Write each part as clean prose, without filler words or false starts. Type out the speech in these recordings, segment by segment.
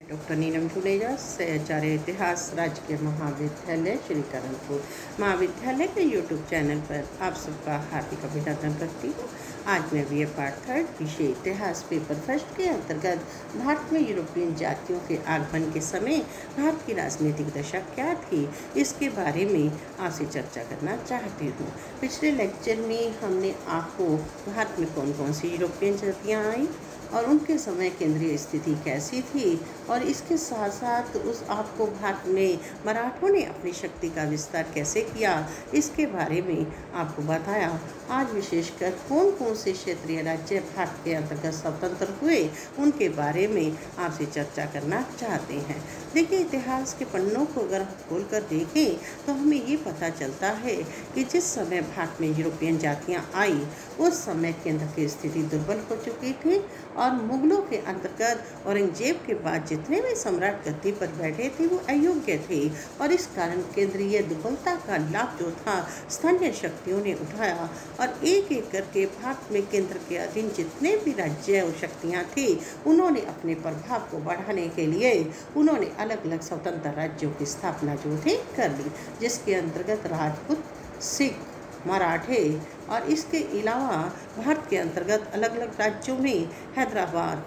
Doctor नीलम टुनेजा सहचार्य इतिहास राजकीय महाविद्यालय श्री कानपुर महाविद्यालय के यूट्यूब चैनल पर आप सबका हार्दिक अभिनंदन करती हूँ। आज मैं BA पार्ट 3 विषय इतिहास पेपर फर्स्ट के अंतर्गत भारत में यूरोपियन जातियों के आगमन के समय भारत की राजनीतिक दशा क्या थी, इसके बारे में आपसे चर्चा करना चाहती हूँ। पिछले लेक्चर में हमने आपको भारत में कौन कौन सी यूरोपियन जातियाँ आई और उनके समय केंद्रीय स्थिति कैसी थी, और इसके साथ साथ आपको भारत में मराठों ने अपनी शक्ति का विस्तार कैसे किया, इसके बारे में आपको बताया। आज विशेषकर कौन कौन से क्षेत्रीय राज्य भारत के अंतर्गत स्वतंत्र हुए, उनके बारे में आपसे चर्चा करना चाहते हैं। देखिए, इतिहास के पन्नों को अगर खोल कर देखें तो हमें ये पता चलता है कि जिस समय भारत में यूरोपियन जातियाँ आई उस समय केंद्र की स्थिति दुर्बल हो चुकी थी और मुगलों के अंतर्गत औरंगजेब के बाद जितने भी सम्राट गद्दी पर बैठे थे वो अयोग्य थे, और इस कारण केंद्रीय दुर्बलता का लाभ जो था स्थानीय शक्तियों ने उठाया और एक एक करके भारत में केंद्र के अधीन जितने भी राज्य और शक्तियाँ थी उन्होंने अपने प्रभाव को बढ़ाने के लिए उन्होंने अलग अलग स्वतंत्र राज्यों की स्थापना जो थी कर ली, जिसके अंतर्गत राजपूत, सिख, मराठे और इसके अलावा भारत के अंतर्गत अलग अलग राज्यों में हैदराबाद,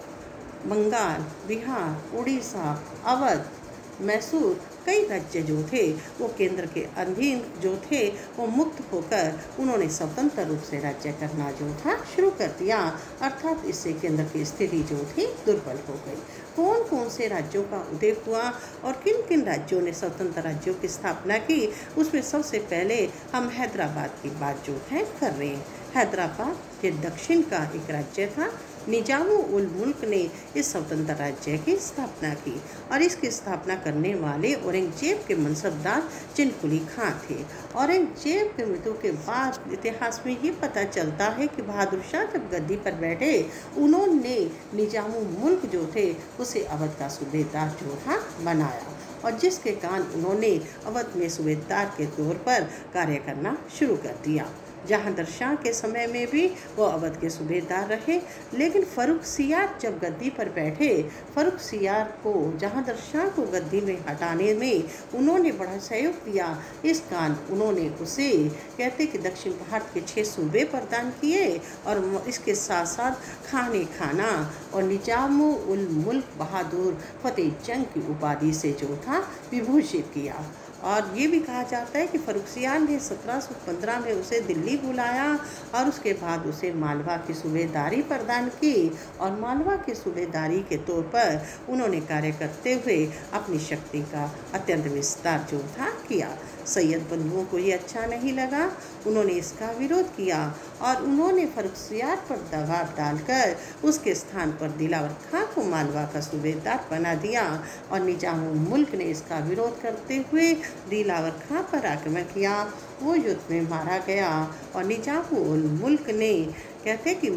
बंगाल, बिहार, उड़ीसा, अवध, मैसूर कई राज्य जो थे वो केंद्र के अधीन जो थे वो मुक्त होकर उन्होंने स्वतंत्र रूप से राज्य करना जो था शुरू कर दिया, अर्थात इससे केंद्र की स्थिति जो थी दुर्बल हो गई। कौन कौन से राज्यों का उदय हुआ और किन किन राज्यों ने स्वतंत्र राज्यों की स्थापना की, उसमें सबसे पहले हम हैदराबाद की बात जो है कर रहे हैं। हैदराबाद ये दक्षिण का एक राज्य था। निजामुल मुल्क ने इस स्वतंत्र राज्य की स्थापना की और इसकी स्थापना करने वाले औरंगजेब के मनसबदार चिनकुली खां थे। औरंगजेब की मृत्यु के बाद इतिहास में ये पता चलता है कि बहादुर शाह जब गद्दी पर बैठे उन्होंने निजामुल मुल्क जो थे उसे अवध का सूबेदार जो था बनाया, और जिसके कारण उन्होंने अवध में सूबेदार के तौर पर कार्य करना शुरू कर दिया। जहांगीर शाह के समय में भी वो अवध के सूबेदार रहे, लेकिन फ़र्रुखसियार जब गद्दी पर बैठे, फ़र्रुखसियार को जहांगीर शाह को गद्दी में हटाने में उन्होंने बड़ा सहयोग दिया। इस कारण उन्होंने उसे कहते कि दक्षिण भारत के 6 सूबे प्रदान किए और इसके साथ साथ खाना और निजामुल मुल्क बहादुर फतेह जंग की उपाधि से जो था विभूषित किया। और ये भी कहा जाता है कि फ़र्रुखसियार ने 1715 में उसे दिल्ली बुलाया और उसके बाद उसे मालवा की सूबेदारी प्रदान की, और मालवा की सूबेदारी के तौर पर उन्होंने कार्य करते हुए अपनी शक्ति का अत्यंत विस्तार जो था किया। सैयद बंधुओं को ये अच्छा नहीं लगा, उन्होंने इसका विरोध किया और उन्होंने फ़र्रुखसियार पर दबाव डालकर उसके स्थान पर दिलावर खां को मालवा का सूबेदार बना दिया, और निजामुल मुल्क ने इसका विरोध करते हुए दिलावर खां पर आक्रमण किया। वो युद्ध में मारा गया और निजामुल मुल्क ने कहते कि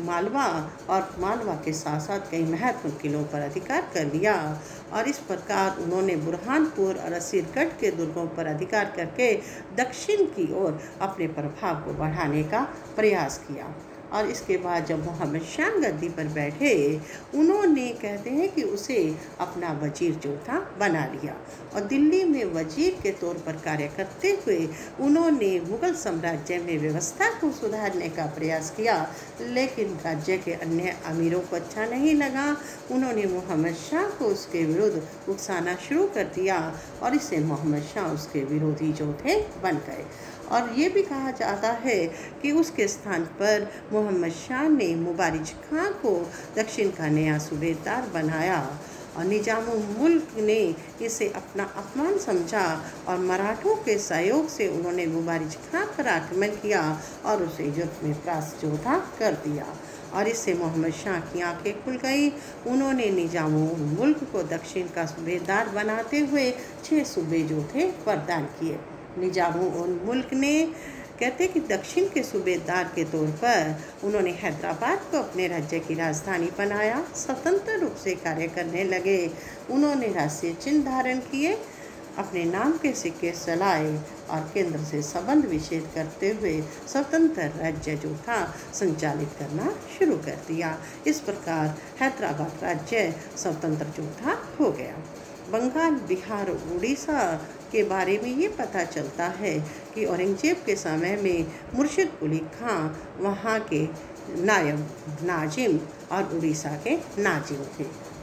मालवा के साथ साथ कई महत्वपूर्ण किलों पर अधिकार कर लिया, और इस प्रकार उन्होंने बुरहानपुर और असीरगढ़ के दुर्गों पर अधिकार करके दक्षिण की ओर अपने प्रभाव को बढ़ाने का प्रयास किया। और इसके बाद जब मोहम्मद शाह गद्दी पर बैठे उन्होंने कहते हैं कि उसे अपना वजीर जो था बना लिया, और दिल्ली में वजीर के तौर पर कार्य करते हुए उन्होंने मुग़ल साम्राज्य में व्यवस्था को सुधारने का प्रयास किया, लेकिन राज्य के अन्य अमीरों को अच्छा नहीं लगा। उन्होंने मोहम्मद शाह को उसके विरुद्ध उकसाना शुरू कर दिया और इससे मोहम्मद शाह उसके विरोधी जो थे बन गए। और ये भी कहा जाता है कि उसके स्थान पर मोहम्मद शाह ने मुबारिज खां को दक्षिण का नया सूबेदार बनाया, और निजामुल मुल्क ने इसे अपना अपमान समझा और मराठों के सहयोग से उन्होंने मुबारिज खां पर आक्रमण किया और उसे युद्ध में परास्त जो था कर दिया, और इससे मोहम्मद शाह की आंखें खुल गई। उन्होंने निजामुल मुल्क को दक्षिण का सूबेदार बनाते हुए 6 सूबे जो थे प्रदान किए। निजामुल मुल्क ने कहते कि दक्षिण के सूबेदार के तौर पर उन्होंने हैदराबाद को अपने राज्य की राजधानी बनाया, स्वतंत्र रूप से कार्य करने लगे। उन्होंने राष्ट्रीय चिन्ह धारण किए अपने नाम के सिक्के चलाए और केंद्र से संबंध विच्छेद करते हुए स्वतंत्र राज्य जो था संचालित करना शुरू कर दिया। इस प्रकार हैदराबाद राज्य स्वतंत्र जो था हो गया। बंगाल, बिहार, उड़ीसा के बारे में ये पता चलता है कि औरंगजेब के समय में मुर्शिद कुली खां वहाँ के नायब नाजिम और उड़ीसा के नाजिम थे।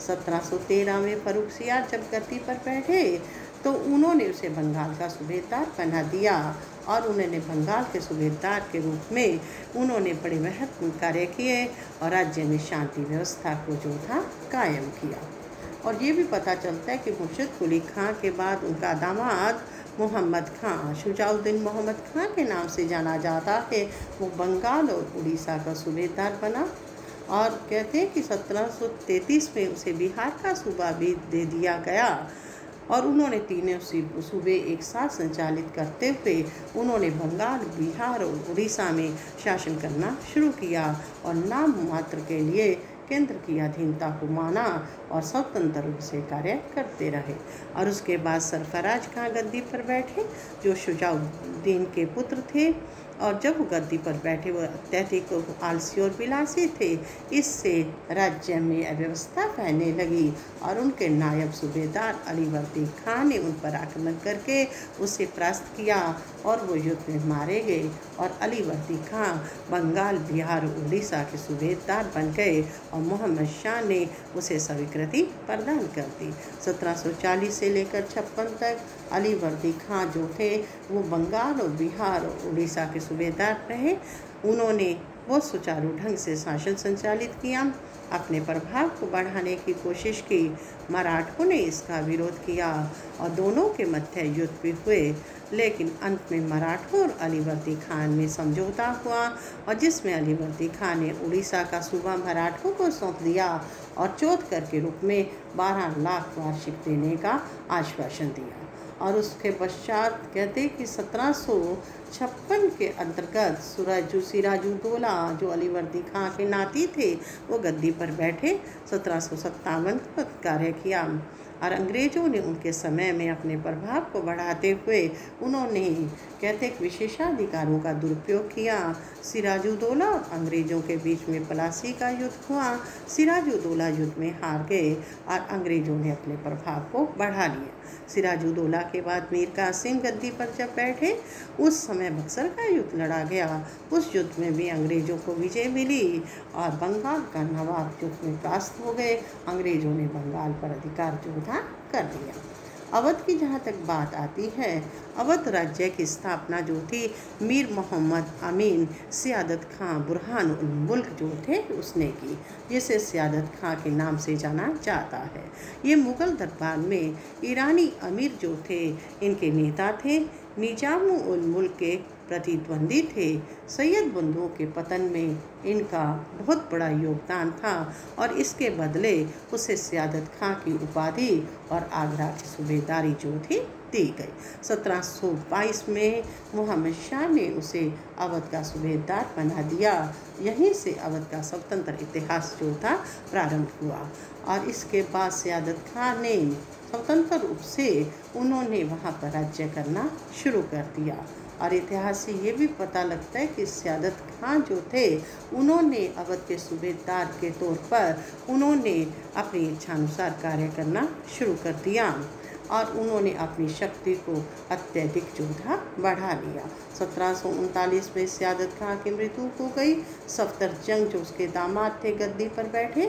1713 में फर्रुख सियार जब गद्दी पर बैठे तो उन्होंने उसे बंगाल का सूबेदार बना दिया और उन्होंने बंगाल के सूबेदार के रूप में उन्होंने बड़े महत्वपूर्ण कार्य किए और राज्य में शांति व्यवस्था को जो था कायम किया। और ये भी पता चलता है कि मुर्शिद कुली खां के बाद उनका दामाद मोहम्मद खां, शुजाउद्दीन मोहम्मद खां के नाम से जाना जाता है, वो बंगाल और उड़ीसा का सूबेदार बना। और कहते हैं कि 1733 में उसे बिहार का सूबा भी दे दिया गया और उन्होंने तीनों सूबे एक साथ संचालित करते हुए उन्होंने बंगाल, बिहार और उड़ीसा में शासन करना शुरू किया और नाम मात्र के लिए केंद्र की अधीनता को माना और स्वतंत्र रूप से कार्य करते रहे। और उसके बाद सरफराज खां गद्दी पर बैठे जो शुजाउद्दीन के पुत्र थे और जब वो गद्दी पर बैठे वो अत्यधिक आलसी और विलासी थे। इससे राज्य में अव्यवस्था फैलने लगी और उनके नायब सूबेदार अलीवर्दी खां ने उन पर आक्रमण करके उसे परास्त किया और वो युद्ध में मारे गए और अलीवर्दी खां बंगाल, बिहार, उड़ीसा के सूबेदार बन गए और मोहम्मद शाह ने उसे स्वीकृति प्रदान कर दी। 1740 से लेकर 56 तक अलीवर्दी खां जो थे वो बंगाल और बिहार और उड़ीसा के सूबेदार रहे। उन्होंने बहुत सुचारू ढंग से शासन संचालित किया, अपने प्रभाव को बढ़ाने की कोशिश की। मराठों ने इसका विरोध किया और दोनों के मध्य युद्ध भी हुए, लेकिन अंत में मराठों और अलीवर्दी खान में समझौता हुआ और जिसमें अलीवर्दी खान ने उड़ीसा का सूबा मराठों को सौंप दिया और चौथकर के रूप में 12 लाख वार्षिक देने का आश्वासन दिया। और उसके पश्चात कहते कि 1756 के अंतर्गत सिराजुद्दौला जो अलीवर्दी खां के नाती थे वो गद्दी पर बैठे। 1757 को कार्य किया और अंग्रेज़ों ने उनके समय में अपने प्रभाव को बढ़ाते हुए उन्होंने कहते कि विशेषाधिकारों का दुरुपयोग किया। सिराजुद्दौला और अंग्रेज़ों के बीच में पलासी का युद्ध हुआ। सिराजुद्दौला युद्ध में हार गए और अंग्रेज़ों ने अपने प्रभाव को बढ़ा लिया। सिराजुद्दौला के बाद मीर कासिम गद्दी पर जब बैठे उस समय बक्सर का युद्ध लड़ा गया। उस युद्ध में भी अंग्रेज़ों को विजय मिली और बंगाल का नवाब युद्ध में परास्त हो गए। अंग्रेज़ों ने बंगाल पर अधिकार जो था कर दिया। अवध की जहाँ तक बात आती है, अवध राज्य की स्थापना जो थी मीर मोहम्मद अमीन सियादत खां बुरहान उल मुल्क जो थे उसने की, जिसे सियादत खां के नाम से जाना जाता है। ये मुग़ल दरबार में ईरानी अमीर जो थे इनके नेता थे। निजाम उल मुल्क के प्रतिद्वंदी थे। सैयद बंधुओं के पतन में इनका बहुत बड़ा योगदान था और इसके बदले उसे सियादत खां की उपाधि और आगरा की सूबेदारी जो थी दी गई। 1722 में मोहम्मद शाह ने उसे अवध का सूबेदार बना दिया। यहीं से अवध का स्वतंत्र इतिहास जो था प्रारंभ हुआ और इसके बाद सियादत खां ने स्वतंत्र रूप से उन्होंने वहाँ पर राज्य करना शुरू कर दिया। और इतिहास से ये भी पता लगता है कि सियादत खां जो थे उन्होंने अवध के सूबेदार के तौर पर उन्होंने अपनी इच्छानुसार कार्य करना शुरू कर दिया और उन्होंने अपनी शक्ति को अत्यधिक जो था बढ़ा लिया। 1739 में सियादत खां की मृत्यु हो गई। सफदरजंग जो उसके दामाद थे गद्दी पर बैठे।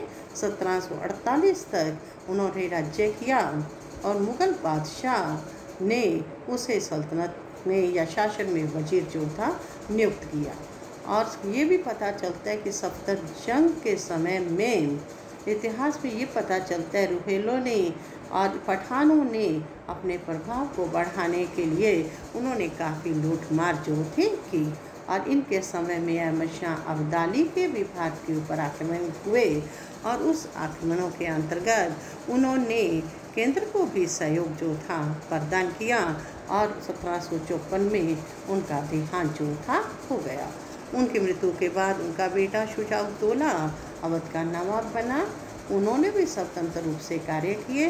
1748 तक उन्होंने राज्य किया और मुग़ल बादशाह ने उसे सल्तनत में या शासन में वजीर जो था नियुक्त किया। और ये भी पता चलता है कि सफदरजंग के समय में इतिहास में ये पता चलता है रुहेलों ने और पठानों ने अपने प्रभाव को बढ़ाने के लिए उन्होंने काफ़ी लूटमार जो थी की और इनके समय में अहमद शाह अब्दाली के विभाग के ऊपर आक्रमण हुए और उस आक्रमणों के अंतर्गत उन्होंने केंद्र को भी सहयोग जो था प्रदान किया और 1754 में उनका देहांत जो था हो गया। उनकी मृत्यु के बाद उनका बेटा शुजाउद्दौला अवध का नवाब बना। उन्होंने भी स्वतंत्र रूप से कार्य किए।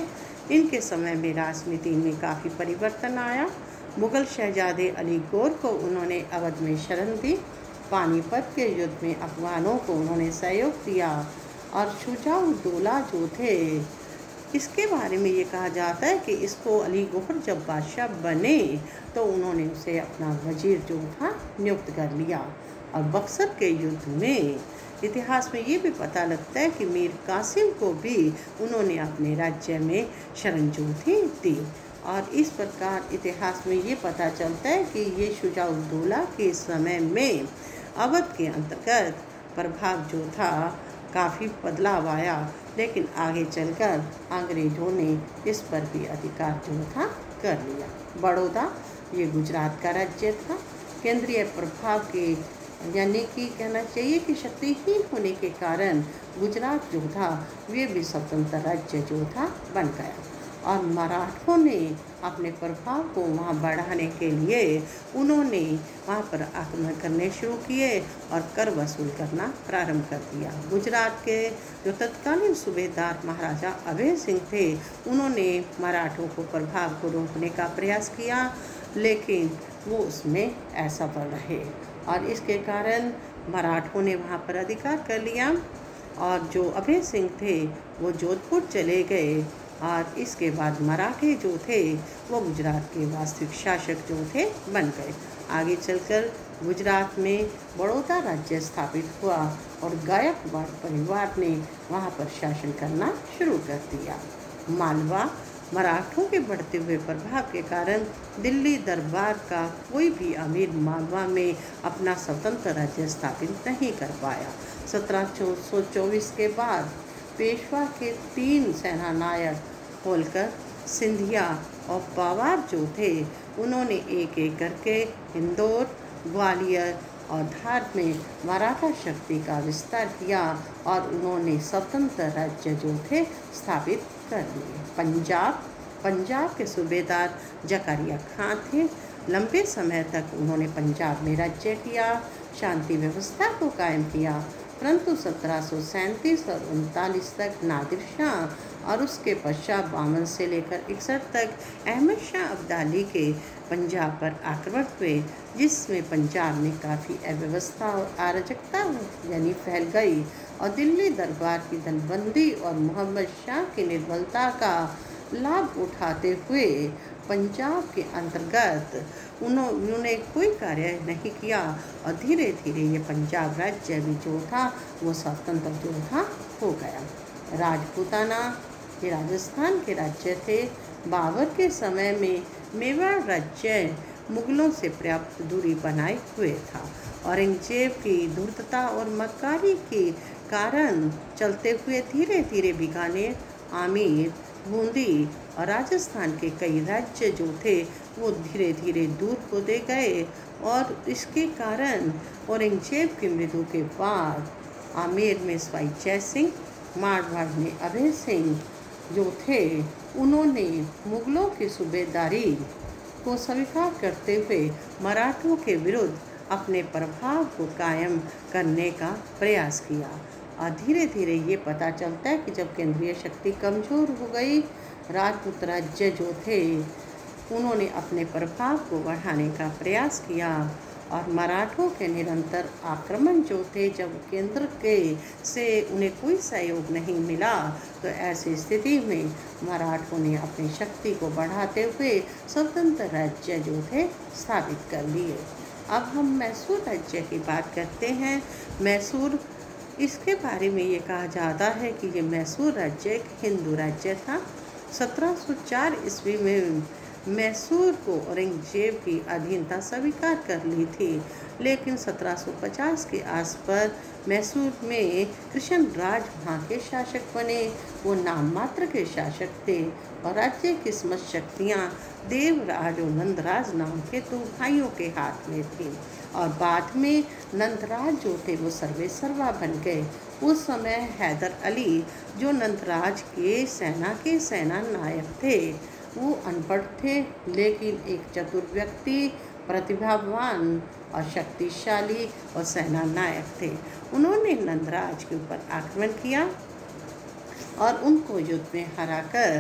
इनके समय में राजनीति में काफ़ी परिवर्तन आया। मुग़ल शहजादे अली गौर को उन्होंने अवध में शरण दी। पानीपत के युद्ध में अफगानों को उन्होंने सहयोग दिया। और शुजा-उद-दौला जो थे, इसके बारे में ये कहा जाता है कि इसको अली गौहर जब बादशाह बने तो उन्होंने उसे अपना वजीर जो था नियुक्त कर लिया। और बक्सर के युद्ध में इतिहास में ये भी पता लगता है कि मीर कासिम को भी उन्होंने अपने राज्य में शरण जो थी दी। और इस प्रकार इतिहास में ये पता चलता है कि ये शुजा-उद-दौला के समय में अवध के अंतर्गत प्रभाव जो था काफ़ी बदलाव आया, लेकिन आगे चलकर अंग्रेज़ों ने इस पर भी अधिकार जो था कर लिया। बड़ौदा ये गुजरात का राज्य था। केंद्रीय प्रभाव के यानी कि कहना चाहिए कि शक्तिहीन होने के कारण गुजरात जो था वे भी स्वतंत्र राज्य जो था बन गया। और मराठों ने अपने प्रभाव को वहाँ बढ़ाने के लिए उन्होंने वहाँ पर आक्रमण करने शुरू किए और कर वसूल करना प्रारंभ कर दिया। गुजरात के जो तत्कालीन सूबेदार महाराजा अभय सिंह थे, उन्होंने मराठों को प्रभाव को रोकने का प्रयास किया, लेकिन वो उसमें असफल रहे। और इसके कारण मराठों ने वहाँ पर अधिकार कर लिया। और जो अभय सिंह थे वो जोधपुर चले गए। और इसके बाद मराठे जो थे वो गुजरात के वास्तविक शासक जो थे बन गए। आगे चलकर गुजरात में बड़ौदा राज्य स्थापित हुआ और गायकवाड़ परिवार ने वहाँ पर शासन करना शुरू कर दिया। मालवा मराठों के बढ़ते हुए प्रभाव के कारण दिल्ली दरबार का कोई भी अमीर मालवा में अपना स्वतंत्र राज्य स्थापित नहीं कर पाया। 1724 के बाद पेशवा के 3 सेनानायक होलकर, सिंधिया और पवार जो थे, उन्होंने एक एक करके इंदौर, ग्वालियर और धार में मराठा शक्ति का विस्तार किया और उन्होंने स्वतंत्र राज्य जो थे स्थापित कर दिए। पंजाब के सूबेदार जकारिया खां थे। लंबे समय तक उन्होंने पंजाब में राज्य किया, शांति व्यवस्था को कायम किया, परंतु 1737 और 39 तक नादिर शाह और उसके पश्चात 52 से लेकर 61 तक अहमद शाह अब्दाली के पंजाब पर आक्रमण हुए, जिसमें पंजाब में काफ़ी अव्यवस्था और अराजकता यानी फैल गई। और दिल्ली दरबार की दलबंदी और मोहम्मद शाह की निर्बलता का लाभ उठाते हुए पंजाब के अंतर्गत उन्होंने कोई कार्य नहीं किया और धीरे धीरे ये पंजाब राज्य भी जो था वो स्वतंत्र जो था हो गया। राजपूताना ये राजस्थान के राज्य थे। बाबर के समय में मेवाड़ राज्य मुगलों से पर्याप्त दूरी बनाए हुए था। औरंगजेब की धूर्तता और मक्कारी के कारण चलते हुए धीरे धीरे बीकानेर, आमेर, बूंदी और राजस्थान के कई राज्य जो थे वो धीरे धीरे दूर होते गए। और इसके कारण औरंगजेब की मृत्यु के बाद आमेर में सवाई जय सिंह, मारवाड़ में अभय सिंह जो थे, उन्होंने मुगलों की सूबेदारी को स्वीकार करते हुए मराठों के विरुद्ध अपने प्रभाव को कायम करने का प्रयास किया। और धीरे धीरे ये पता चलता है कि जब केंद्रीय शक्ति कमज़ोर हो गई, राजपूत राज्य जो थे उन्होंने अपने प्रभाव को बढ़ाने का प्रयास किया। और मराठों के निरंतर आक्रमण जो थे, जब केंद्र के से उन्हें कोई सहयोग नहीं मिला, तो ऐसी स्थिति में मराठों ने अपनी शक्ति को बढ़ाते हुए स्वतंत्र राज्य जो थे स्थापित कर लिए। अब हम मैसूर राज्य की बात करते हैं। मैसूर, इसके बारे में ये कहा जाता है कि ये मैसूर राज्य एक हिंदू राज्य था। 1704 ईस्वी में मैसूर को औरंगजेब की अधीनता स्वीकार कर ली थी, लेकिन 1750 के आसपास मैसूर में कृष्णराज वहाँ के शासक बने। वो नाम मात्र के शासक थे और राज्य की समस्त शक्तियाँ देवराज और नंदराज नाम के 2 भाइयों के हाथ में थी। और बाद में नंदराज जो थे वो सर्वेसर्वा बन गए। उस समय हैदर अली जो नंदराज के सेना नायक थे, वो अनपढ़ थे, लेकिन एक चतुर व्यक्ति, प्रतिभावान और शक्तिशाली और सेना नायक थे। उन्होंने नंदराज के ऊपर आक्रमण किया और उनको युद्ध में हराकर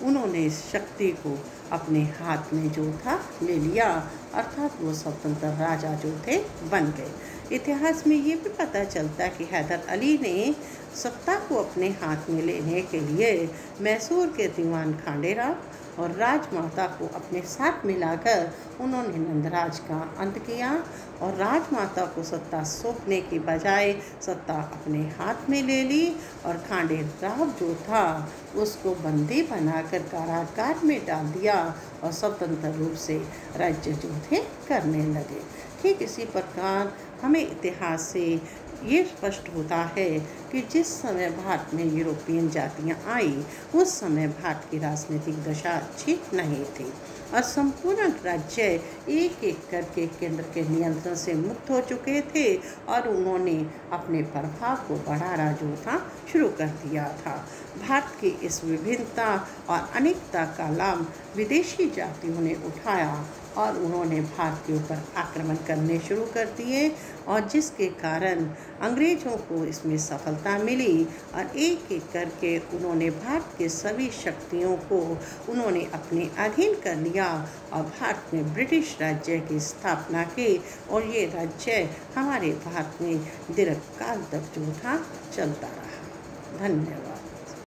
उन्होंने इस शक्ति को अपने हाथ में जो था ले लिया, अर्थात वो स्वतंत्र राजा जो थे बन गए। इतिहास में ये भी पता चलता कि हैदर अली ने सत्ता को अपने हाथ में लेने के लिए मैसूर के दीवान खांडेराव और राजमाता को अपने साथ मिलाकर उन्होंने नंदराज का अंत किया और राजमाता को सत्ता सौंपने की बजाय सत्ता अपने हाथ में ले ली और खांडेराव जो था उसको बंदी बनाकर कारागार में डाल दिया और स्वतंत्र रूप से राज्य जो थे करने लगे। ठीक इसी प्रकार हमें इतिहास से ये स्पष्ट होता है कि जिस समय भारत में यूरोपियन जातियां आई उस समय भारत की राजनीतिक दशा अच्छी नहीं थी और संपूर्ण राज्य एक एक करके केंद्र के नियंत्रण से मुक्त हो चुके थे और उन्होंने अपने प्रभाव को बढ़ाना जो था शुरू कर दिया था। भारत की इस विभिन्नता और अनेकता का लाभ विदेशी जातियों ने उठाया और उन्होंने भारत के ऊपर आक्रमण करने शुरू कर दिए और जिसके कारण अंग्रेज़ों को इसमें सफलता मिली और एक एक करके उन्होंने भारत के सभी शक्तियों को उन्होंने अपने अधीन कर लिया और भारत में ब्रिटिश राज्य की स्थापना की और ये राज्य हमारे भारत में दीर्घकाल तक जो था चलता रहा। धन्यवाद।